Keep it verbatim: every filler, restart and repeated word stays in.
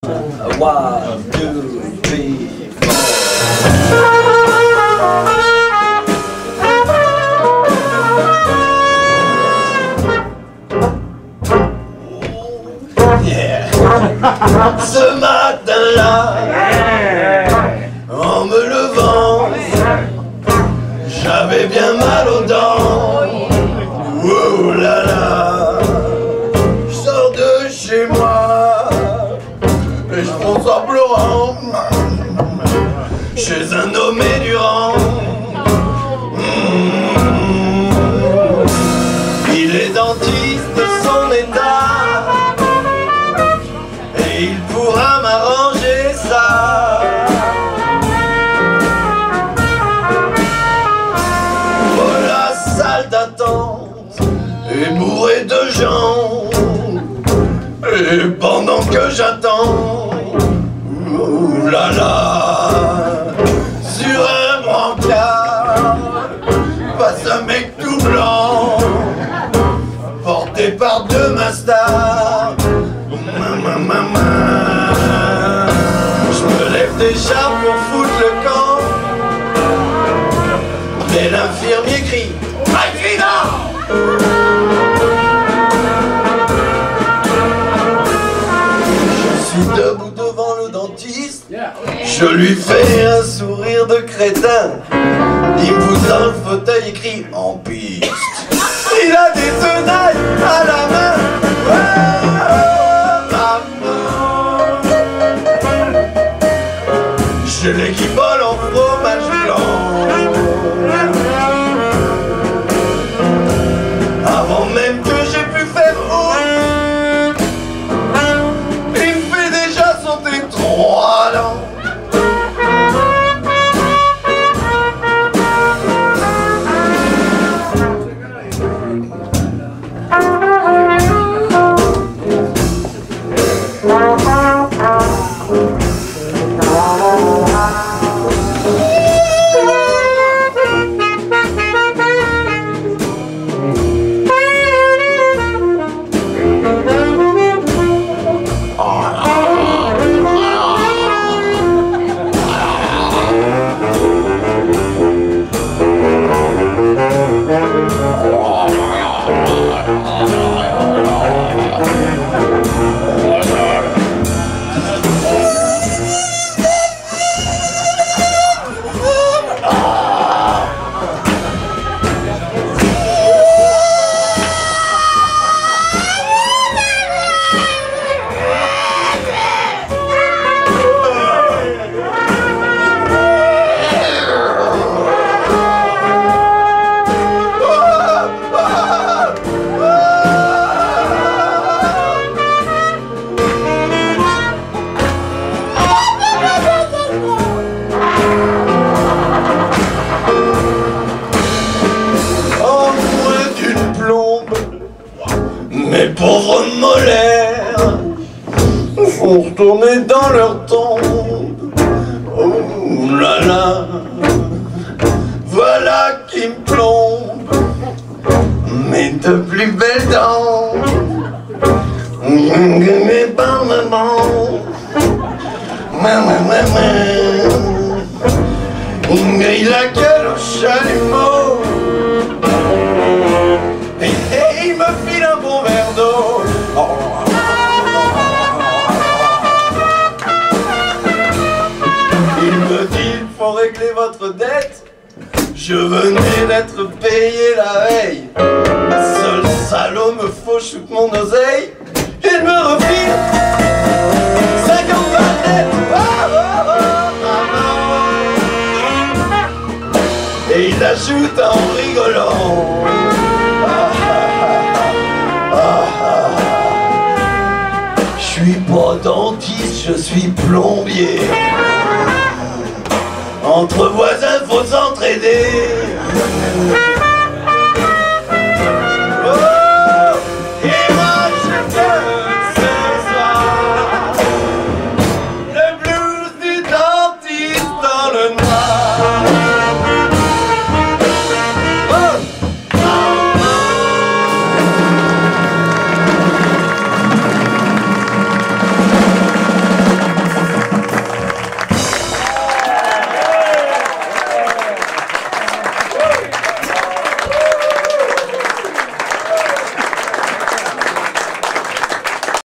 One, two, three, four. Yeah. Ce matin-là, en me levant, j'avais bien mal aux dents. Oh là là, je sors de chez moi et je fonce en pleurant chez un nommé Durand. Mmh. Il est dentiste de son état et il pourra m'arranger ça. Voilà, salle d'attente et bourré de gens. Et pendant que j'attends, ouh là là, sur un brancard passe un mec tout blanc, porté par deux masters. Maman, maman, je me lève déjà pour foutre le camp, mais l'infirmier crie « Accident !» Debout devant le dentiste, je lui fais un sourire de crétin. Il me pousse dans le fauteuil et crie en piste. Il a des tenailles à la main. Oh, maman. J'ai l'équipole en fromage blanc. Avant même que j'ai pu faire haut, trois dents. Mes pauvres molaires sont retournés dans leur tombe. Oh là là, voilà qui me plombe mes deux plus belles dents. Mes par maman, maman, maman, il a gueule au chalumeau. Et, et il me file un bon verre d'eau. Oh. Il me dit il faut régler votre dette. Je venais d'être payé la veille. Seul salaud me fauche toute mon oseille. Il me refile cinquante balles. Oh, oh, oh, oh. Et il ajoute en rigolant. Je suis pas dentiste, je suis plombier. Entre voisins, faut s'entraider.